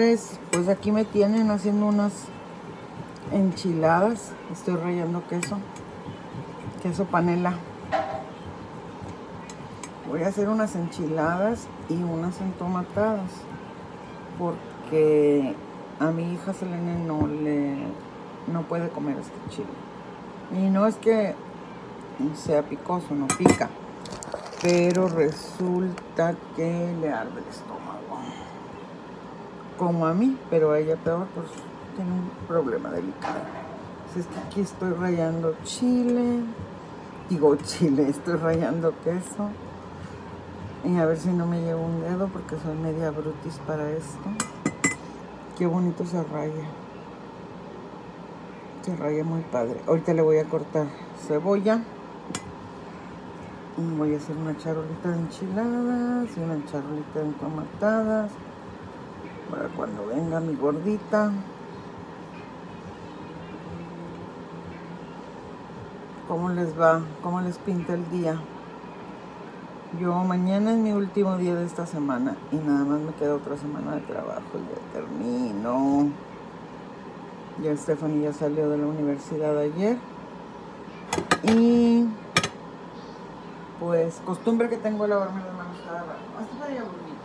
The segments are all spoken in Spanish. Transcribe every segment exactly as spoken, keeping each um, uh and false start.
señores, pues aquí me tienen haciendo unas enchiladas. Estoy rallando queso, queso panela. Voy a hacer unas enchiladas y unas entomatadas porque a mi hija Selene no le no puede comer este chile. Y no es que sea picoso, no pica, pero resulta que le arde el estómago, como a mí, pero a ella peor, pues tiene un problema delicado. Así es que aquí estoy rallando chile, digo chile, estoy rallando queso, y a ver si no me llevo un dedo porque soy media brutis para esto. Qué bonito se raya, se raya muy padre. Ahorita le voy a cortar cebolla. Voy a hacer una charolita de enchiladas y una charolita de entomatadas para cuando venga mi gordita. ¿Cómo les va? ¿Cómo les pinta el día? Yo mañana es mi último día de esta semana y nada más me queda otra semana de trabajo y ya termino. Ya Stephanie ya salió de la universidad ayer y pues costumbre que tengo lavarme las manos cada rato. Hasta para allá, bonito.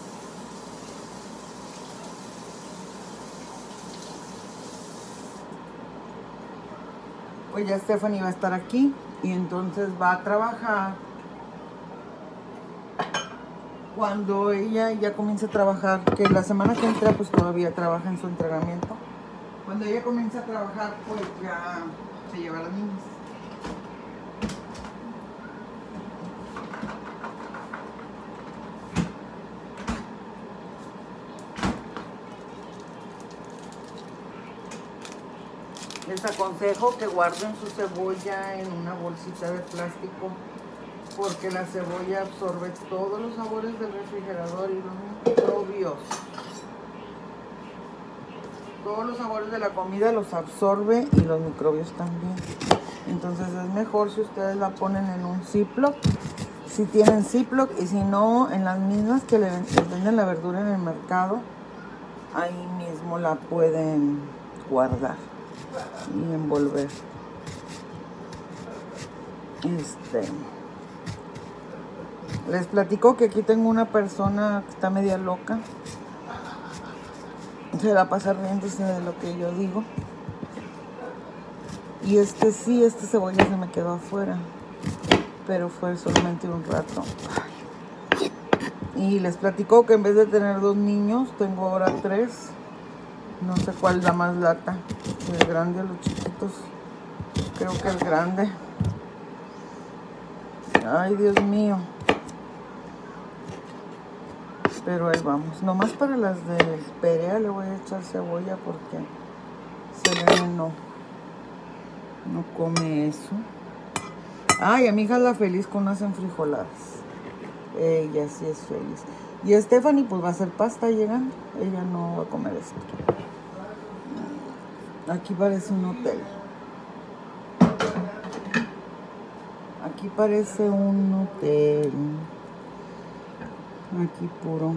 Pues ya Stephanie va a estar aquí y entonces va a trabajar. Cuando ella ya comience a trabajar, que la semana que entra pues todavía trabaja en su entrenamiento. Cuando ella comience a trabajar pues ya se lleva a las niñas. Les aconsejo que guarden su cebolla en una bolsita de plástico porque la cebolla absorbe todos los sabores del refrigerador y los microbios. Todos los sabores de la comida los absorbe y los microbios también. Entonces es mejor si ustedes la ponen en un Ziploc, si tienen Ziploc, y si no, en las mismas que les venden la verdura en el mercado, ahí mismo la pueden guardar y envolver. Este, les platico que aquí tengo una persona que está media loca. Se va a pasar riéndose de lo que yo digo. Y este sí, este cebolla se me quedó afuera, pero fue solamente un rato. Y les platico que en vez de tener dos niños, tengo ahora tres. No sé cuál da más lata, el grande o los chiquitos. Creo que el grande. Ay, Dios mío. Pero ahí vamos. Nomás para las del Perea le voy a echar cebolla porque Selene no, no come eso. Ay, a mi hija es la feliz con unas enfrijoladas. Ella sí es feliz. Y Stephanie pues va a hacer pasta llegando. Ella no va a comer esto. Aquí parece un hotel. Aquí parece un hotel. Aquí puro,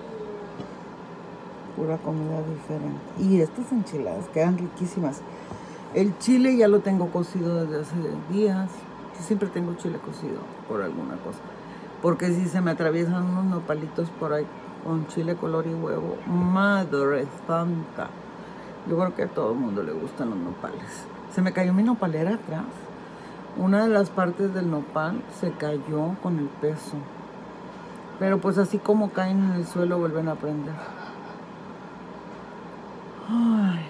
pura comida diferente. Y estas enchiladas quedan riquísimas. El chile ya lo tengo cocido desde hace días. Yo siempre tengo chile cocido por alguna cosa. Porque si se me atraviesan unos nopalitos por ahí con chile color y huevo, madre santa. Yo creo que a todo el mundo le gustan los nopales. Se me cayó mi nopalera atrás. Una de las partes del nopal se cayó con el peso. Pero pues así como caen en el suelo vuelven a prender. Ay.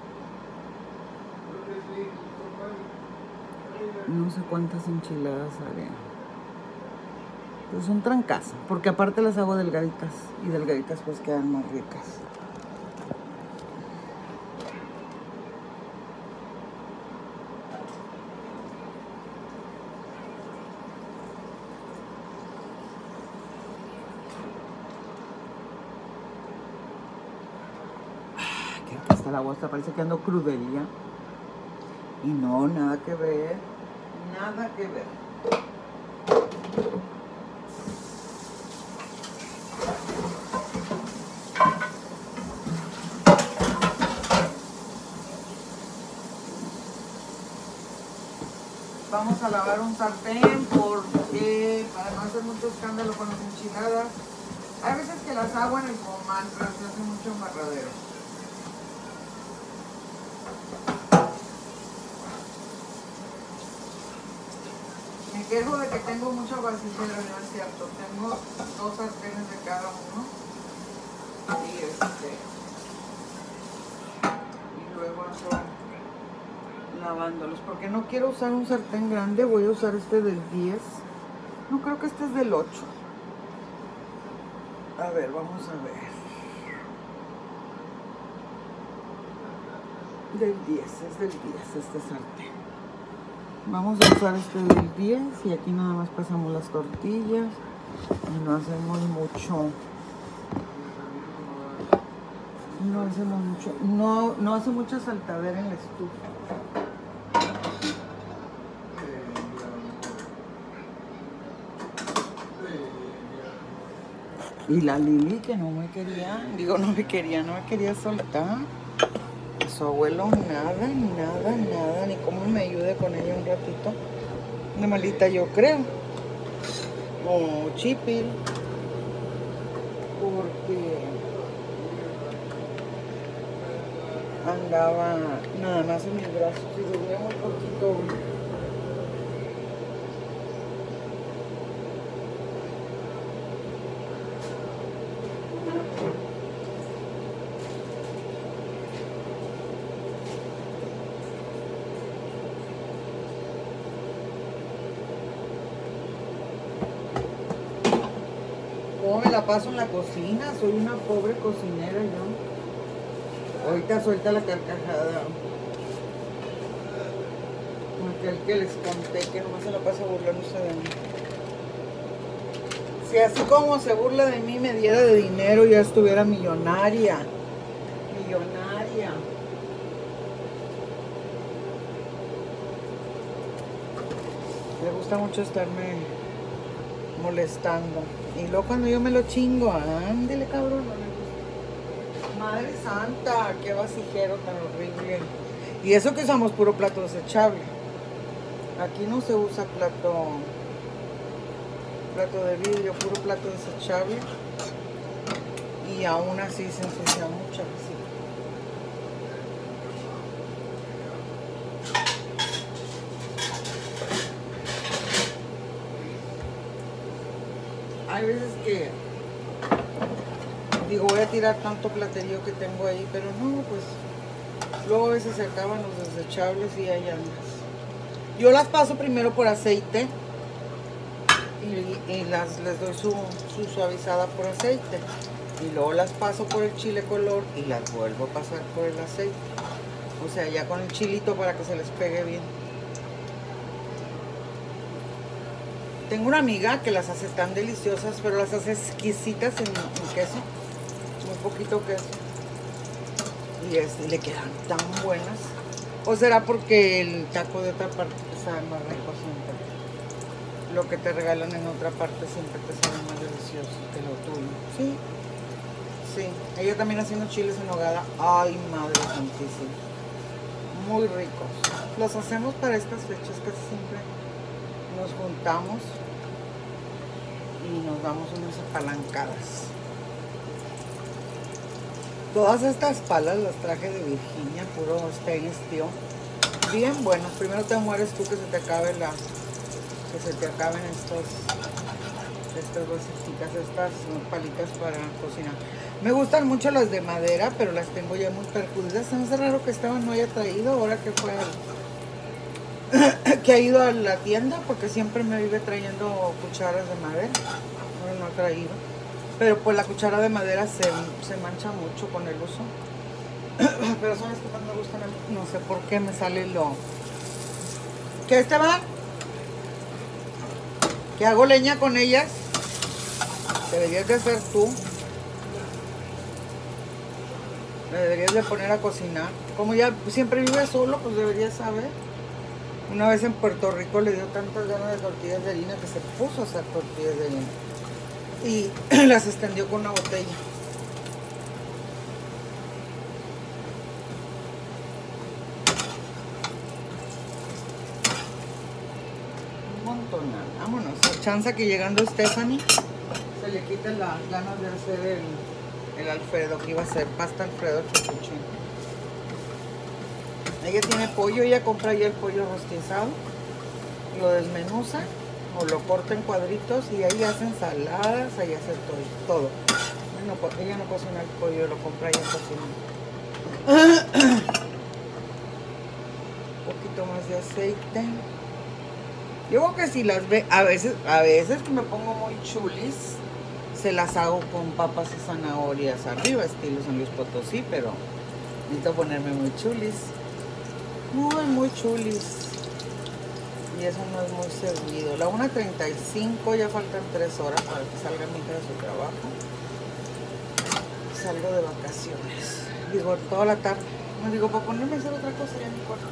No sé cuántas enchiladas haré. Pues son trancas, porque aparte las hago delgaditas. Y delgaditas pues quedan más ricas. Hasta la agua parece que ando crudería. Y no, nada que ver. Nada que ver. Vamos a lavar un sartén porque para no hacer mucho escándalo con las enchiladas. Hay veces que las hago en el comal, pero se hace mucho embarradero. Me quejo de que tengo mucha vasijera, no es cierto. Tengo dos sartenes de cada uno. Y este. Y luego ando lavándolos. Porque no quiero usar un sartén grande, voy a usar este del diez. No, creo que este es del ocho. A ver, vamos a ver. Del diez, es del diez este sartén. Vamos a usar este del diez y aquí nada más pasamos las tortillas y no hacemos mucho. No hacemos mucho. No, no hace mucha saltadera en la estufa. Y la Lili que no me quería, digo no me quería, no me quería soltar. Su abuelo nada, nada, nada, ni cómo me ayude con ella un ratito. Una malita yo creo. O chipil. Porque andaba nada más en mis brazos y dormía muy poquito. ¿Cómo me la paso en la cocina? Soy una pobre cocinera yo. Ahorita suelta la carcajada. Como aquel que les conté que nomás se la pasa burlándose de mí. Si así como se burla de mí me diera de dinero, ya estuviera millonaria. Millonaria. Le gusta mucho estarme molestando. Y luego cuando yo me lo chingo, ándele cabrón. Madre santa, qué vasijero tan horrible. Y eso que usamos puro plato desechable. Aquí no se usa plato plato de vidrio, puro plato desechable. Y aún así se ensucia mucho. Así. Hay veces que digo, voy a tirar tanto platerío que tengo ahí, pero no, pues luego a veces se acaban los desechables y ahí andas. Yo las paso primero por aceite y, y las, les doy su, su suavizada por aceite. Y luego las paso por el chile color y las vuelvo a pasar por el aceite. O sea, ya con el chilito para que se les pegue bien. Tengo una amiga que las hace tan deliciosas, pero las hace exquisitas en, en queso. Muy poquito queso. Y, es, y le quedan tan buenas. O será porque el taco de otra parte te sabe más rico siempre. Lo que te regalan en otra parte siempre te sabe más delicioso que lo tuyo. Sí, sí. Ella también hace unos chiles en nogada. Ay, madre santísima. Muy ricos. Los hacemos para estas fechas, casi siempre nos juntamos y nos damos unas apalancadas. Todas estas palas las traje de Virginia, puro stainless steel. Bien buenas. Primero te mueres tú que se te acabe la, que se te acaben estos, estas bolsitas, estas palitas para cocinar. Me gustan mucho las de madera, pero las tengo ya muy perjudicadas. Se me hace raro que estaban no haya traído ahora que fue al, que ha ido a la tienda, porque siempre me vive trayendo cucharas de madera. Ahora no ha traído. Pero pues la cuchara de madera se, se mancha mucho con el uso. Pero son las que más me gustan a mí. No sé por qué me sale lo... ¿Qué, Esteban? ¿Que hago leña con ellas? Deberías de hacer tú. Me deberías de poner a cocinar. Como ya siempre vive solo, pues deberías saber. Una vez en Puerto Rico le dio tantas ganas de tortillas de harina que se puso a hacer tortillas de harina. Y las extendió con una botella. montonal. Vámonos. A chance que llegando Stephanie se le quiten las ganas de hacer el, el Alfredo, que iba a ser pasta Alfredo fettuccine. Ella tiene pollo, ella compra ya el pollo rostizado, lo desmenuza o lo corta en cuadritos y ahí hace ensaladas, ahí hace todo. todo. Bueno, ella no cocina el pollo, lo compra ella en cocina. Un poquito más de aceite. Yo creo que si las ve, a veces, a veces que me pongo muy chulis, se las hago con papas y zanahorias arriba, estilo San Luis Potosí, pero necesito ponerme muy chulis. Muy, muy chulis. Y eso no es muy seguido. La una treinta y cinco, ya faltan tres horas para que salga mi hija de su trabajo. Salgo de vacaciones. Digo, toda la tarde. Me digo, para ponerme a hacer otra cosa ya en mi cuarto.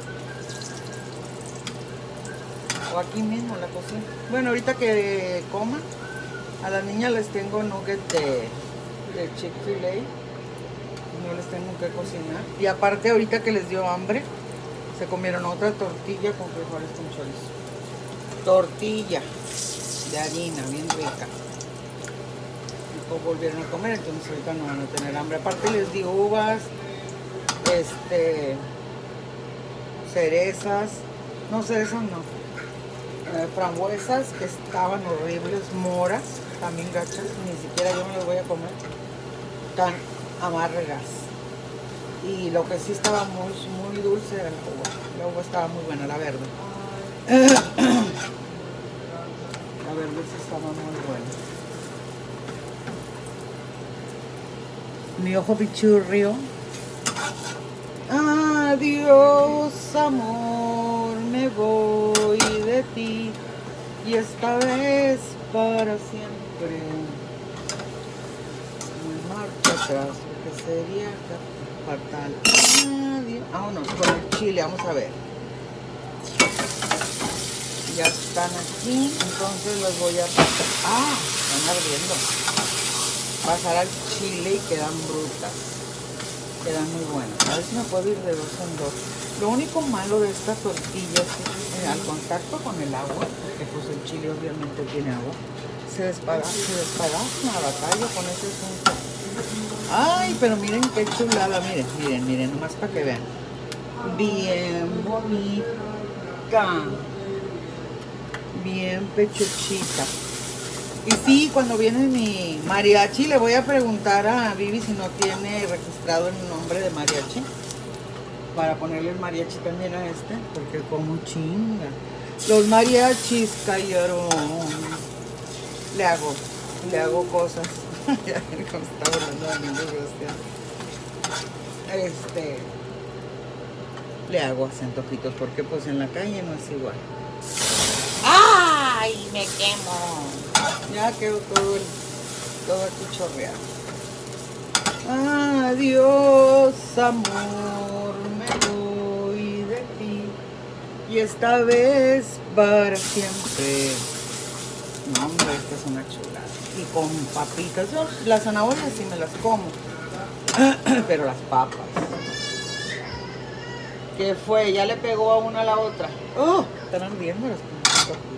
O aquí mismo en la cocina. Bueno, ahorita que coma, a las niñas les tengo nuggets de, de Chick-fil-A. No les tengo que cocinar. Y aparte, ahorita que les dio hambre, se comieron otra tortilla con frijoles con chorizo. Tortilla de harina, bien rica. Y pues volvieron a comer, entonces ahorita no van a tener hambre. Aparte les di uvas, este, cerezas, no cerezas no, eh, frambuesas que estaban horribles, moras, también gachas, ni siquiera yo me las voy a comer, tan amargas. Y lo que sí estaba muy, muy dulce era la uva. La uva estaba muy buena, la verde. La verde sí estaba muy buena. Mi ojo pichurrio. Adiós, amor, me voy de ti. Y esta vez para siempre. Me marcho atrás, porque sería fatal. Adiós. Vámonos con el chile, vamos a ver. Ya están aquí, entonces los voy a pasar. ¡Ah! Están ardiendo. Pasar al chile y quedan brutas. Quedan muy buenas. A ver si me puedo ir de dos en dos. Lo único malo de esta tortilla es que eh, al contacto con el agua, porque pues el chile obviamente tiene agua, se despadaza, se despadaza la batalla con ese asunto. Ay, pero miren qué chulada, miren, miren, miren, nomás para que vean. Bien bonita. Bien pechuchita. Y sí, cuando viene mi mariachi, le voy a preguntar a Vivi si no tiene registrado el nombre de mariachi. Para ponerle el mariachi también a este, porque como chinga. Los mariachis cayeron. Le hago, le hago cosas. Ya ven cómo está volando a mí, desgraciado. Este, le hago antojitos, porque pues en la calle no es igual. ¡Ay! Me quemo. Ya quedó todo, el, todo aquí chorreado. Adiós, amor, me voy de ti. Y esta vez para siempre. No, hombre, esta es una chulada. Y con papitas. Yo las zanahorias sí me las como. Pero las papas. ¿Qué fue? Ya le pegó a una a la otra. ¡Oh! Están ardiendo las papitas.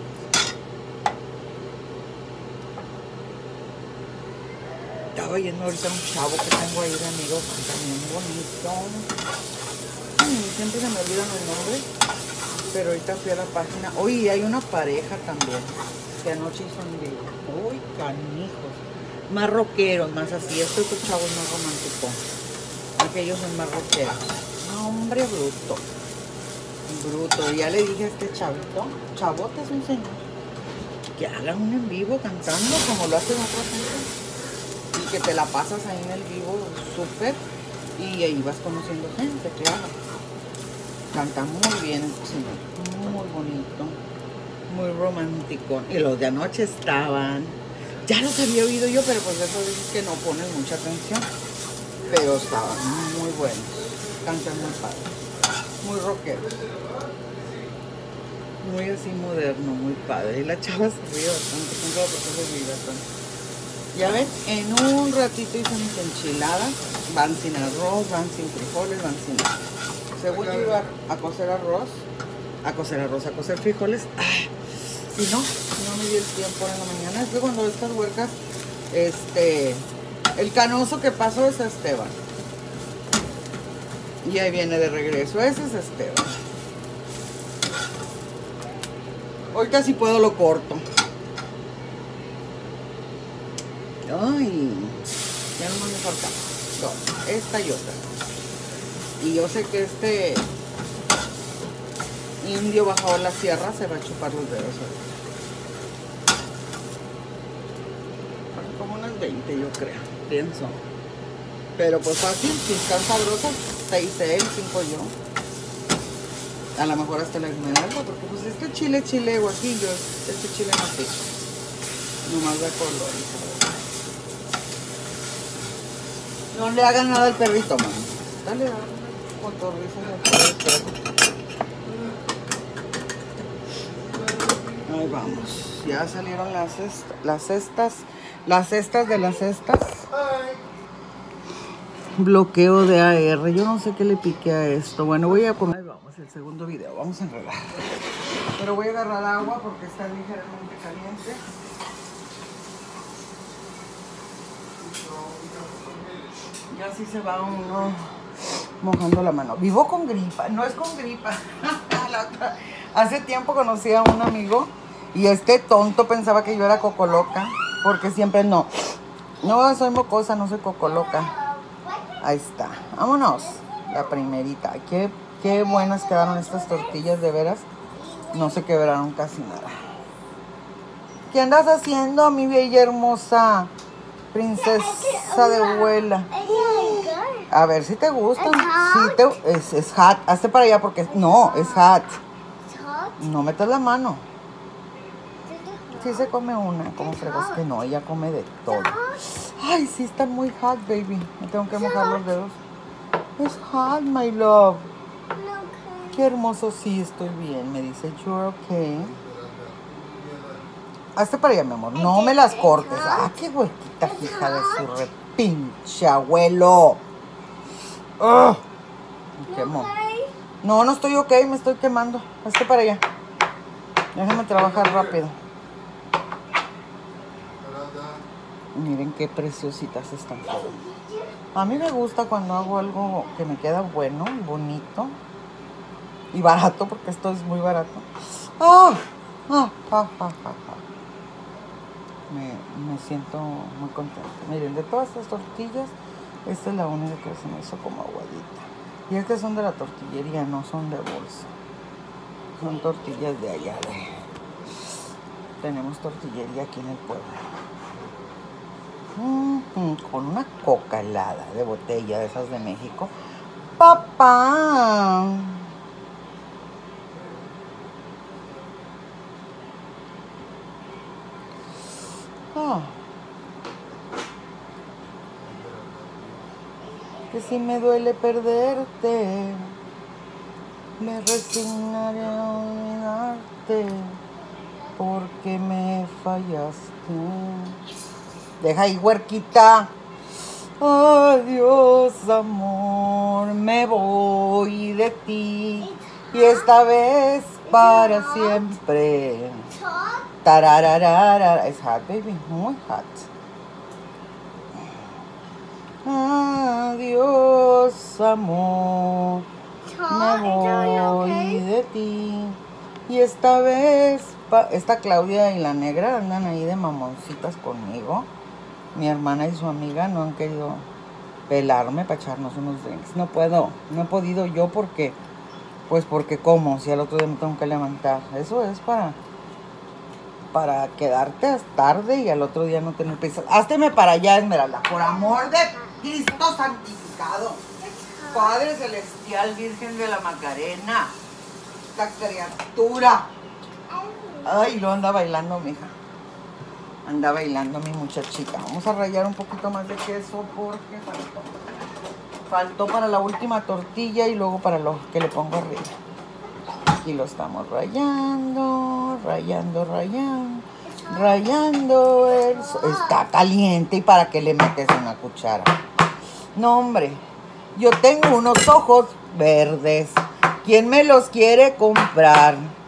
Estaba yendo ahorita un chavo que tengo ahí de amigos también bonito. Ay, siempre se me olvidan los nombres. Pero ahorita fui a la página. Uy, hay una pareja también que anoche hizo un video. Uy, canijos. Más rockeros, más así. Estos chavos más románticos. Aquellos son más rockeros. No, hombre, bruto. Bruto. Ya le dije a este chavito, chavote es un señor, que haga un en vivo cantando como lo hacen otras gente. Y que te la pasas ahí en el vivo súper. Y ahí vas conociendo gente, claro. Canta muy bien este señor. Muy bonito. Muy romántico. Y los de anoche estaban. Ya los había oído yo, pero pues eso dices que no ponen mucha atención. Pero estaban muy buenos. Cantan muy padre. Muy rockeros. Muy así moderno, muy padre. Y la chava se ríe bastante. Tengo la persona se ríe bastante. Ya ven, en un ratito hice mis enchiladas. Van sin arroz, van sin frijoles, van sin nada. Según yo iba a cocer arroz, a cocer arroz, a cocer frijoles. ¡Ay! Y no, no me dio el tiempo en la mañana. Es que cuando estas huercas, este, el canoso que pasó es Esteban. Y ahí viene de regreso. Ese es Esteban. Ahorita si puedo lo corto. Ay, ya no me falta dos, esta y otra. Y yo sé que este indio bajado la sierra se va a chupar los dedos ahorita. Como unas veinte yo creo, pienso. Pero pues fácil, si están sabrosas, seis él, cinco yo. A lo mejor hasta la esmeralda, porque pues este chile, chile guajillo, este chile no pica. Nomás da color y sabor. No le hagan nada al perrito, mami. Dale, dale, cotorriza al perro. Ahí vamos. Ya salieron las, cest las cestas, las cestas de las cestas. Bloqueo de A R. Yo no sé qué le piqué a esto. Bueno, voy a comer. Ahí vamos, el segundo video. Vamos a enredar. Pero voy a agarrar agua porque está ligeramente caliente. Y así se va uno mojando la mano. Vivo con gripa. No es con gripa. La otra. Hace tiempo conocí a un amigo y este tonto pensaba que yo era cocoloca. Porque siempre no. No, soy mocosa, no soy cocoloca. Ahí está. Vámonos. La primerita. Qué, qué buenas quedaron estas tortillas, de veras. No se quebraron casi nada. ¿Qué andas haciendo, mi bella hermosa princesa de abuela? A ver si te gustan. Sí te, es, es hot. Hazte para allá porque... No, es hot. No metas la mano. Sí se come una. ¿Cómo fregas que no? Ella come de todo. Ay, sí están muy hot, baby. Me tengo que mojar los dedos. Es hot, my love. Qué hermoso. Sí, estoy bien. Me dice, you're okay. Hazte para allá, mi amor. No me las cortes. Ah, qué huequita, hija de su repinche abuelo. Oh, me quemo. No, no estoy ok. Me estoy quemando. Hazte para allá. Déjame trabajar rápido. Miren qué preciositas están. A mí me gusta cuando hago algo que me queda bueno y bonito. Y barato, porque esto es muy barato. ¡Ah! ¡Ah! ¡Ah! ¡Ah! ¡Ah! Me, me siento muy contenta. Miren, de todas estas tortillas, esta es la única que se me hizo como aguadita. Y estas son de la tortillería, no son de bolsa. Son tortillas de allá. De... Tenemos tortillería aquí en el pueblo. Mm, con una coca helada de botella de esas de México. ¡Papá! Oh. Que si me duele perderte, me resignaré a olvidarte, porque me fallaste. Deja ahí, huerquita. Adiós, amor, me voy de ti, y esta vez para siempre. Tarararara. Es hot, baby, muy hot. Adiós, amor, me voy de ti, y esta vez pa esta Claudia y la negra andan ahí de mamoncitas conmigo. Mi hermana y su amiga no han querido pelarme para echarnos unos drinks. No puedo, no he podido yo porque, pues porque como, si al otro día me tengo que levantar. Eso es para, para quedarte hasta tarde y al otro día no tener prisa. Házteme para allá, Esmeralda, por amor de Cristo santificado. Padre Celestial, Virgen de la Macarena, esta criatura. Ay, lo anda bailando, mija. Anda bailando mi muchachita. Vamos a rallar un poquito más de queso porque faltó. Faltó para la última tortilla y luego para lo que le pongo arriba. Aquí lo estamos rayando, rayando, rayando, rayando. El... Está caliente. ¿Y para qué le metes una cuchara? No, hombre. Yo tengo unos ojos verdes. ¿Quién me los quiere comprar?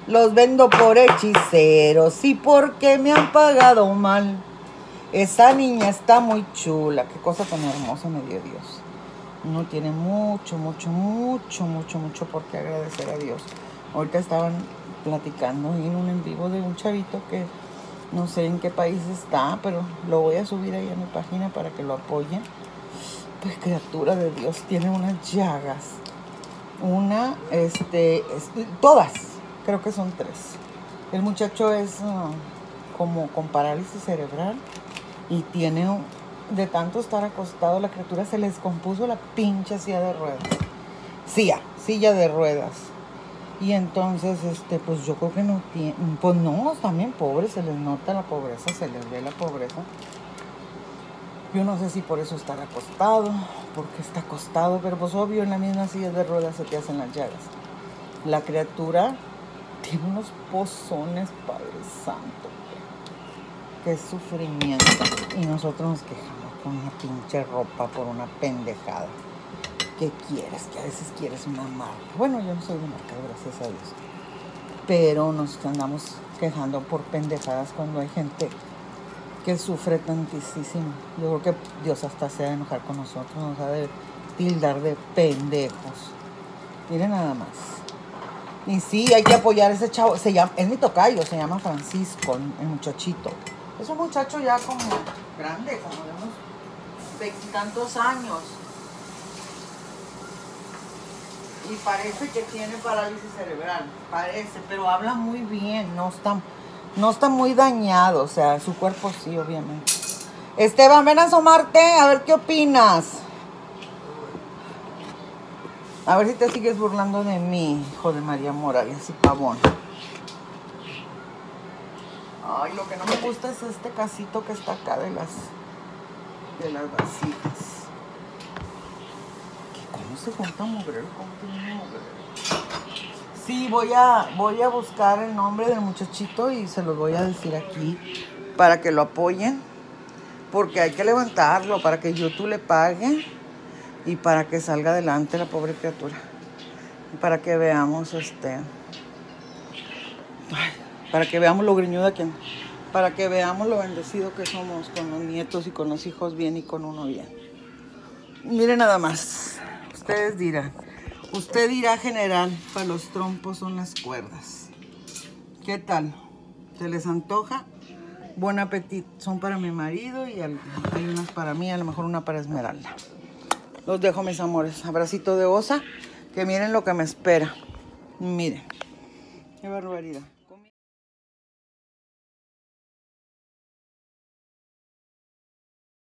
los vendo por hechiceros y porque me han pagado mal. Esa niña está muy chula. Qué cosa tan hermosa me dio Dios. Uno tiene mucho, mucho, mucho, mucho, mucho por qué agradecer a Dios. Ahorita estaban platicando en un en vivo de un chavito que no sé en qué país está, pero lo voy a subir ahí a mi página para que lo apoyen. Pues criatura de Dios, tiene unas llagas. Una, este, es, todas, creo que son tres. El muchacho es uh, como con parálisis cerebral y tiene, de tanto estar acostado, la criatura se le descompuso la pinche silla de ruedas. Silla, silla de ruedas. Y entonces, este, pues yo creo que no tiene, pues no, también pobres, se les nota la pobreza, se les ve la pobreza. Yo no sé si por eso estar acostado, porque está acostado, pero pues obvio en la misma silla de ruedas se te hacen las llagas. La criatura tiene unos pozones, Padre Santo. Qué sufrimiento. Y nosotros nos quejamos con una pinche ropa por una pendejada. ¿Qué quieres? Que a veces quieres una marca. Bueno, yo no soy de marca, gracias a Dios. Pero nos andamos quejando por pendejadas cuando hay gente que sufre tantísimo. Yo creo que Dios hasta se va a enojar con nosotros, nos ha de tildar de pendejos. Miren nada más. Y sí, hay que apoyar a ese chavo. Se llama, es mi tocayo, se llama Francisco, el muchachito. Es un muchacho ya como grande, como de unos veintitantos años. Y parece que tiene parálisis cerebral. Parece, pero habla muy bien, no está... No está muy dañado, o sea, su cuerpo sí, obviamente. Esteban, ven a asomarte, a ver qué opinas. A ver si te sigues burlando de mí, hijo de María Morales y pavón. Ay, lo que no me gusta es este casito que está acá de las, de las vasitas. ¿Cómo se junta mugrero? ¿Cómo tiene mugrero? Sí, voy a, voy a buscar el nombre del muchachito y se los voy a decir aquí para que lo apoyen. Porque hay que levantarlo para que YouTube le pague y para que salga adelante la pobre criatura. Y para que veamos, este... Ay, para que veamos lo greñuda que... Para que veamos lo bendecido que somos con los nietos y con los hijos bien y con uno bien. Miren nada más. Ustedes dirán. Usted dirá, general, para los trompos son las cuerdas. ¿Qué tal? ¿Se les antoja? Buen apetito. Son para mi marido y hay unas para mí, a lo mejor una para Esmeralda. Los dejo, mis amores. Abracito de osa. Que miren lo que me espera. Miren. Qué barbaridad.